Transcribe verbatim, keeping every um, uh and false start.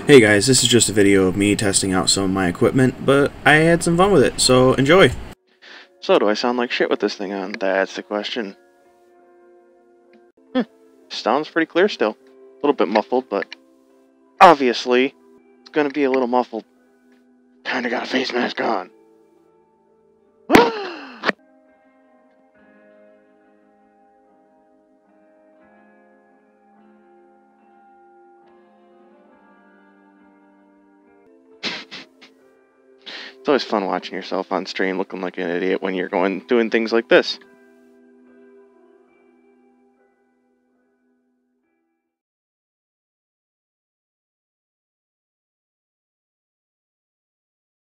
Hey guys, this is just a video of me testing out some of my equipment, but I had some fun with it, so enjoy! So, do I sound like shit with this thing on? That's the question. Hmm, sounds pretty clear still. A little bit muffled, but obviously it's gonna be a little muffled. Kinda got a face mask on. It's always fun watching yourself on stream looking like an idiot when you're going doing things like this.